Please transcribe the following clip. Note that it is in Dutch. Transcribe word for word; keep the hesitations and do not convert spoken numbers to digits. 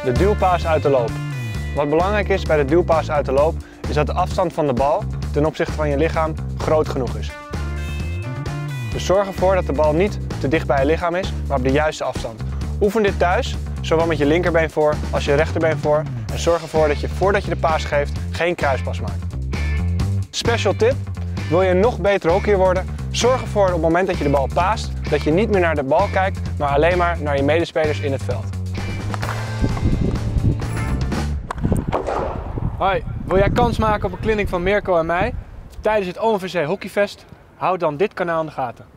de duwpaas uit de loop. Wat belangrijk is bij de duwpaas uit de loop is dat de afstand van de bal ten opzichte van je lichaam groot genoeg is. Dus zorg ervoor dat de bal niet te dicht bij je lichaam is, maar op de juiste afstand. Oefen dit thuis, zowel met je linkerbeen voor als je rechterbeen voor. En zorg ervoor dat je voordat je de paas geeft geen kruispas maakt. Special tip: wil je een nog betere hockeyer worden? Zorg ervoor op het moment dat je de bal paast, dat je niet meer naar de bal kijkt, maar alleen maar naar je medespelers in het veld. Hoi, wil jij kans maken op een clinic van Mirko en mij tijdens het O M V C Hockeyfest? Houd dan dit kanaal in de gaten.